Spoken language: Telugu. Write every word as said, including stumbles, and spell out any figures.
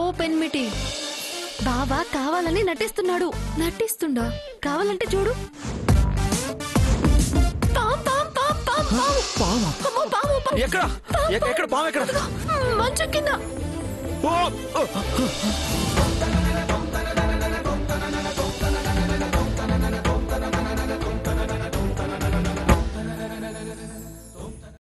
పెన్మిటి బావా కావాలని నటిస్తున్నాడు. నటిస్తుండా? కావాలంటే చూడు. మంచం కింద.